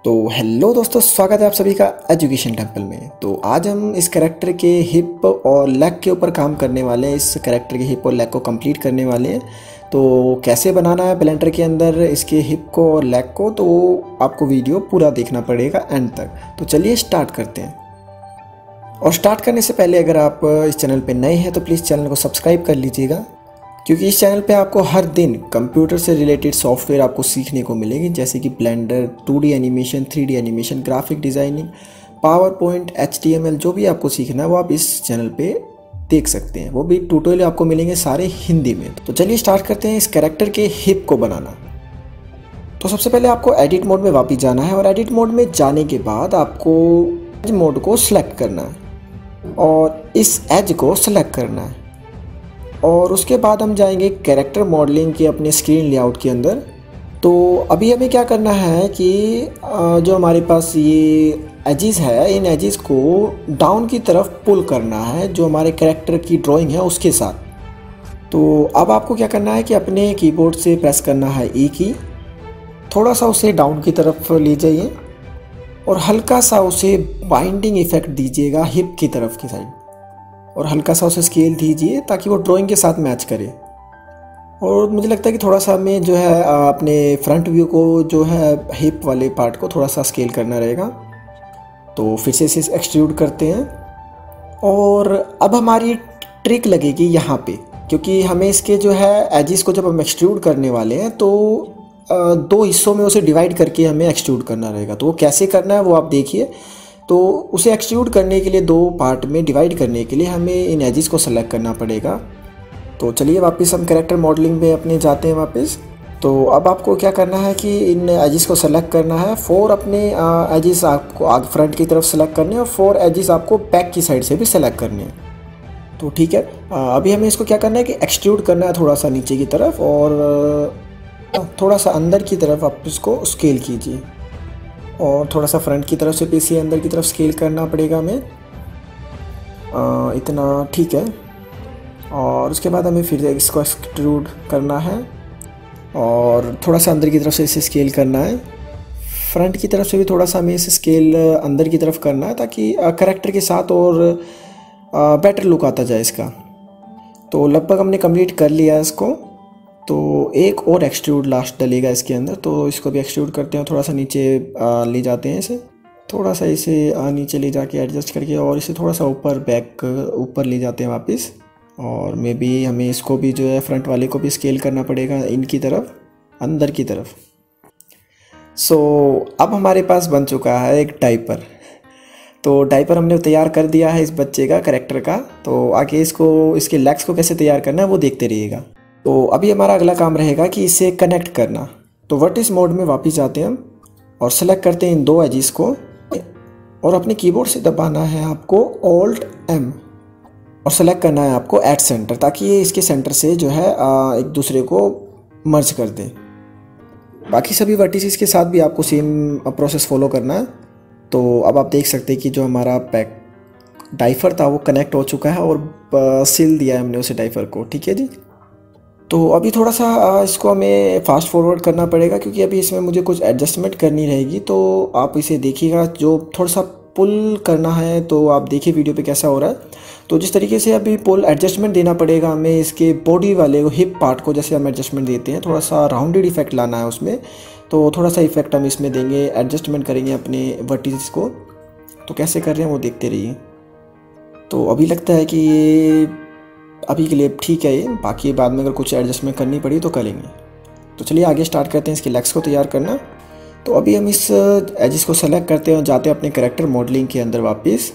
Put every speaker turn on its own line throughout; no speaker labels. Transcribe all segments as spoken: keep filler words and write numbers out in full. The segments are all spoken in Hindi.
तो हेलो दोस्तों, स्वागत है आप सभी का एजुकेशन टेम्पल में। तो आज हम इस कैरेक्टर के हिप और लेग के ऊपर काम करने वाले हैं। इस कैरेक्टर के हिप और लेग को कंप्लीट करने वाले हैं। तो कैसे बनाना है ब्लेंडर के अंदर इसके हिप को और लेग को, तो आपको वीडियो पूरा देखना पड़ेगा एंड तक। तो चलिए स्टार्ट करते हैं। और स्टार्ट करने से पहले अगर आप इस चैनल पर नए हैं तो प्लीज़ चैनल को सब्सक्राइब कर लीजिएगा, क्योंकि इस चैनल पे आपको हर दिन कंप्यूटर से रिलेटेड सॉफ्टवेयर आपको सीखने को मिलेगी, जैसे कि blender, two D animation, three D animation, graphic designing, PowerPoint, H T M L, जो भी आपको सीखना है वो आप इस चैनल पे देख सकते हैं। वो भी ट्यूटोरियल आपको मिलेंगे सारे हिंदी में। तो चलिए स्टार्ट करते हैं इस कैरेक्टर के हिप को बनाना। तो सबसे पहले आपको एडिट मोड में वापस जाना है और एडिट मोड में जाने के बाद आपको एज मोड को सिलेक्ट करना है और इस एज को सिलेक्ट करना है। और उसके बाद हम जाएंगे कैरेक्टर मॉडलिंग के अपने स्क्रीन लेआउट के अंदर। तो अभी हमें क्या करना है कि जो हमारे पास ये एजेस है, इन एजेस को डाउन की तरफ पुल करना है, जो हमारे कैरेक्टर की ड्राइंग है उसके साथ। तो अब आपको क्या करना है कि अपने कीबोर्ड से प्रेस करना है ई की, थोड़ा सा उसे डाउन की तरफ ले जाइए और हल्का सा उसे बाइंडिंग इफेक्ट दीजिएगा हिप की तरफ की साइड, और हल्का सा उसे स्केल दीजिए ताकि वो ड्राइंग के साथ मैच करे। और मुझे लगता है कि थोड़ा सा हमें जो है अपने फ्रंट व्यू को जो है हिप वाले पार्ट को थोड़ा सा स्केल करना रहेगा। तो फिर से इसे एक्सट्रूड करते हैं और अब हमारी ट्रिक लगेगी यहाँ पे, क्योंकि हमें इसके जो है एजिस को जब हम एक्सट्रूड करने वाले हैं तो दो हिस्सों में उसे डिवाइड करके हमें एक्सट्रूड करना रहेगा। तो वो कैसे करना है वो आप देखिए। तो उसे एक्सट्रूड करने के लिए, दो पार्ट में डिवाइड करने के लिए हमें इन एजिस को सेलेक्ट करना पड़ेगा। तो चलिए वापस हम कैरेक्टर मॉडलिंग में अपने जाते हैं वापस। तो अब आपको क्या करना है कि इन एजिस को सेलेक्ट करना है। फोर अपने एजिस आपको आगे फ्रंट की तरफ सेलेक्ट करने हैं और फोर एजिस आपको बैक की साइड से भी सेलेक्ट करने हैं। तो ठीक है, अभी हमें इसको क्या करना है कि एक्सट्रूड करना है थोड़ा सा नीचे की तरफ और थोड़ा सा अंदर की तरफ आप इसको स्केल कीजिए और थोड़ा सा फ्रंट की तरफ से पीछे अंदर की तरफ स्केल करना पड़ेगा हमें, आ, इतना ठीक है। और उसके बाद हमें फिर इसको एक्सट्रूड करना है और थोड़ा सा अंदर की तरफ से इसे स्केल करना है। फ्रंट की तरफ से भी थोड़ा सा हमें इसे स्केल अंदर की तरफ करना है ताकि कैरेक्टर के साथ और बेटर लुक आता जाए इसका। तो लगभग हमने कंप्लीट कर लिया है इसको। तो एक और एक्सट्रूड लास्ट डलेगा इसके अंदर, तो इसको भी एक्सट्रूड करते हैं। थोड़ा सा नीचे आ, ले जाते हैं इसे, थोड़ा सा इसे आ, नीचे ले जाके एडजस्ट करके और इसे थोड़ा सा ऊपर बैक ऊपर ले जाते हैं वापस। और मे बी हमें इसको भी जो है फ्रंट वाले को भी स्केल करना पड़ेगा इनकी तरफ, अंदर की तरफ। सो so, अब हमारे पास बन चुका है एक डायपर। तो डायपर हमने तैयार कर दिया है इस बच्चे का, कैरेक्टर का। तो आगे इसको इसके लेग्स को कैसे तैयार करना है वो देखते रहिएगा। तो अभी हमारा अगला काम रहेगा कि इसे कनेक्ट करना। तो वर्टिस मोड में वापस जाते हैं हम और सेलेक्ट करते हैं इन दो एजिस को और अपने कीबोर्ड से दबाना है आपको ऑल्ट एम और सेलेक्ट करना है आपको एट सेंटर, ताकि ये इसके सेंटर से जो है एक दूसरे को मर्ज कर दें। बाकी सभी वर्टिसेस के साथ भी आपको सेम प्रोसेस फॉलो करना है। तो अब आप देख सकते हैं कि जो हमारा पैक डाइफर था वो कनेक्ट हो चुका है और सिल दिया है हमने उसे डाइफर को। ठीक है जी। तो अभी थोड़ा सा इसको हमें फास्ट फॉरवर्ड करना पड़ेगा, क्योंकि अभी इसमें मुझे कुछ एडजस्टमेंट करनी रहेगी। तो आप इसे देखिएगा, जो थोड़ा सा पुल करना है तो आप देखिए वीडियो पे कैसा हो रहा है। तो जिस तरीके से अभी पुल एडजस्टमेंट देना पड़ेगा हमें इसके बॉडी वाले हिप पार्ट को, जैसे हम एडजस्टमेंट देते हैं, थोड़ा सा राउंडेड इफेक्ट लाना है उसमें। तो थोड़ा सा इफेक्ट हम इसमें देंगे, एडजस्टमेंट करेंगे अपने वर्टिसेस को। तो कैसे कर रहे हैं वो देखते रहिए। तो अभी लगता है कि ये अभी के लिए ठीक है ये, बाकी बाद में अगर कुछ एडजस्टमेंट करनी पड़ी तो करेंगे। तो चलिए आगे स्टार्ट करते हैं इसके लेग्स को तैयार करना। तो अभी हम इस एजिस को सेलेक्ट करते हैं और जाते हैं अपने कैरेक्टर मॉडलिंग के अंदर वापस।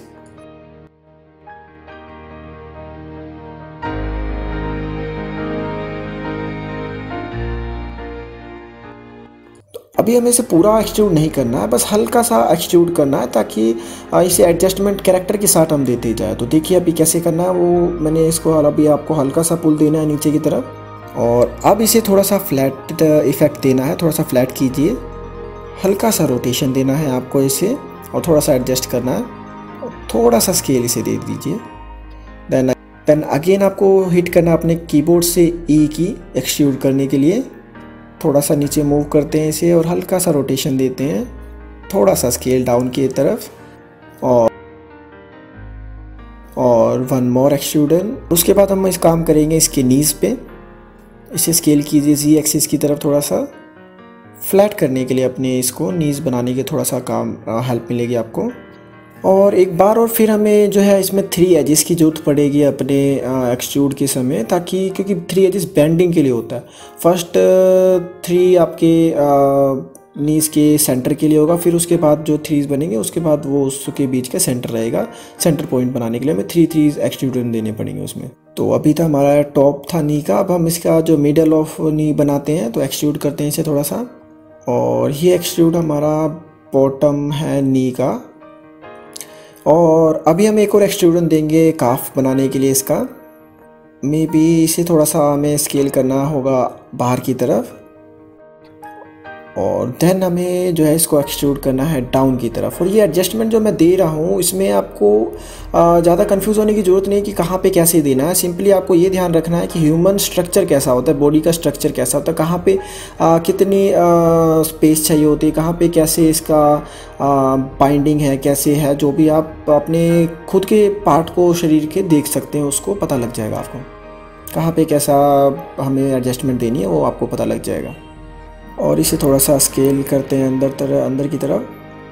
अभी हमें इसे पूरा एक्सट्रूड नहीं करना है, बस हल्का सा एक्सट्रूड करना है ताकि इसे एडजस्टमेंट कैरेक्टर के साथ हम देते जाए। तो देखिए अभी कैसे करना है वो, मैंने इसको अभी आपको हल्का सा पुल देना है नीचे की तरफ और अब इसे थोड़ा सा फ्लैट इफेक्ट देना है। थोड़ा सा फ्लैट कीजिए, हल्का सा रोटेशन देना है आपको इसे और थोड़ा सा एडजस्ट करना है, थोड़ा सा स्केल इसे दे दीजिए। देन देन अगेन आपको हिट करना अपने कीबोर्ड से ई की एक्सट्रूड करने के लिए। थोड़ा सा नीचे मूव करते हैं इसे और हल्का सा रोटेशन देते हैं थोड़ा सा स्केल डाउन की तरफ, और और वन मोर एक्सट्रूडन। उसके बाद हम इस काम करेंगे इसके नीज पे। इसे स्केल कीजिए जी एक्सिस की तरफ, थोड़ा सा फ्लैट करने के लिए अपने इसको नीज बनाने के थोड़ा सा काम हेल्प मिलेगी आपको। और एक बार और फिर हमें जो है इसमें थ्री एजेस की ज़रूरत पड़ेगी अपने एक्सट्रूड के समय, ताकि क्योंकि थ्री एजेस बेंडिंग के लिए होता है। फर्स्ट थ्री आपके नीज के सेंटर के लिए होगा, फिर उसके बाद जो थ्रीज बनेंगे उसके बाद वो उसके बीच का सेंटर रहेगा। सेंटर पॉइंट बनाने के लिए हमें थ्री थ्रीज एक्सट्रूडन देने पड़ेंगे उसमें। तो अभी था हमारा टॉप था नी का, अब हम इसका जो मिडल ऑफ नी बनाते हैं, तो एक्सट्रूड करते हैं इसे थोड़ा सा। और ये एक्सट्रूड हमारा बॉटम है नी का। और अभी हम एक और एक्सट्रूडन देंगे काफ बनाने के लिए इसका। मे बी इसे थोड़ा सा हमें स्केल करना होगा बाहर की तरफ, और देन हमें जो है इसको एक्सट्रूड करना है डाउन की तरफ। और ये एडजस्टमेंट जो मैं दे रहा हूँ इसमें आपको ज़्यादा कंफ्यूज होने की ज़रूरत नहीं कि कहाँ पे कैसे देना है। सिंपली आपको ये ध्यान रखना है कि ह्यूमन स्ट्रक्चर कैसा होता है, बॉडी का स्ट्रक्चर कैसा होता है, कहाँ पे आ, कितनी स्पेस चाहिए होती है, कहाँ पे कैसे इसका बाइंडिंग है, कैसे है, जो भी आप अपने खुद के पार्ट को शरीर के देख सकते हैं, उसको पता लग जाएगा आपको कहाँ पे कैसा हमें एडजस्टमेंट देनी है, वो आपको पता लग जाएगा। और इसे थोड़ा सा स्केल करते हैं अंदर तरह अंदर की तरफ।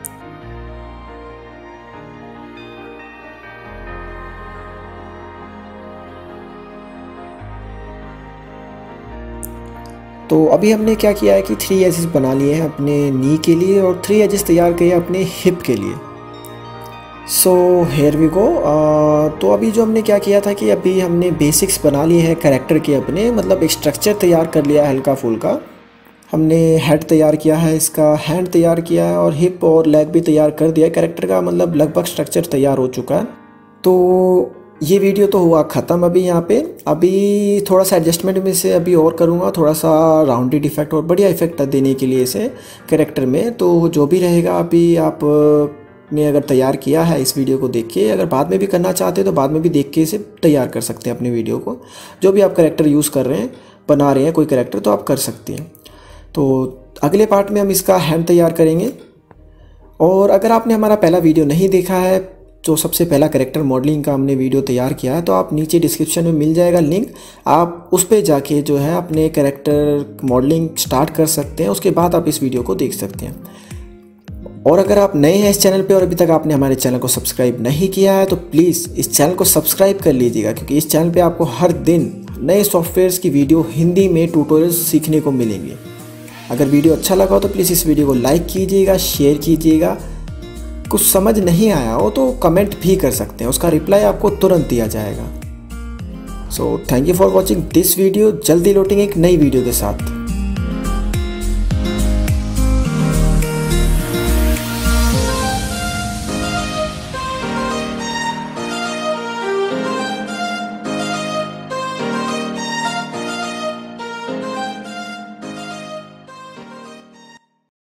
तो अभी हमने क्या किया है कि थ्री एजेस बना लिए हैं अपने नी के लिए, और थ्री एजेस तैयार किए अपने हिप के लिए। So here we go. तो अभी जो हमने क्या किया था कि अभी हमने बेसिक्स बना लिए हैं कैरेक्टर के अपने, मतलब एक स्ट्रक्चर तैयार कर लिया है हल्का फुल्का। हमने हेड तैयार किया है, इसका हैंड तैयार किया है, और हिप और लेग भी तैयार कर दिया है कैरेक्टर का, मतलब लगभग स्ट्रक्चर तैयार हो चुका है। तो ये वीडियो तो हुआ ख़त्म अभी यहाँ पे। अभी थोड़ा सा एडजस्टमेंट में से अभी और करूँगा, थोड़ा सा राउंडेड इफेक्ट और बढ़िया इफेक्ट देने के लिए इसे कैरेक्टर में। तो जो भी रहेगा अभी आप ने अगर तैयार किया है इस वीडियो को देख के, अगर बाद में भी करना चाहते हैं तो बाद में भी देख के इसे तैयार कर सकते हैं अपने वीडियो को। जो भी आप कैरेक्टर यूज़ कर रहे हैं, बना रहे हैं कोई कैरेक्टर, तो आप कर सकते हैं। तो अगले पार्ट में हम इसका हैंड तैयार करेंगे। और अगर आपने हमारा पहला वीडियो नहीं देखा है, जो सबसे पहला कैरेक्टर मॉडलिंग का हमने वीडियो तैयार किया है, तो आप नीचे डिस्क्रिप्शन में मिल जाएगा लिंक, आप उस पर जाके जो है अपने कैरेक्टर मॉडलिंग स्टार्ट कर सकते हैं। उसके बाद आप इस वीडियो को देख सकते हैं। और अगर आप नए हैं इस चैनल पे और अभी तक आपने हमारे चैनल को सब्सक्राइब नहीं किया है, तो प्लीज़ इस चैनल को सब्सक्राइब कर लीजिएगा, क्योंकि इस चैनल पे आपको हर दिन नए सॉफ्टवेयर्स की वीडियो हिंदी में ट्यूटोरियल्स सीखने को मिलेंगे। अगर वीडियो अच्छा लगा हो तो प्लीज़ इस वीडियो को लाइक कीजिएगा, शेयर कीजिएगा। कुछ समझ नहीं आया हो तो कमेंट भी कर सकते हैं, उसका रिप्लाई आपको तुरंत दिया जाएगा। So thank you for watching this video. जल्दी लौटेंगे एक नई वीडियो के साथ।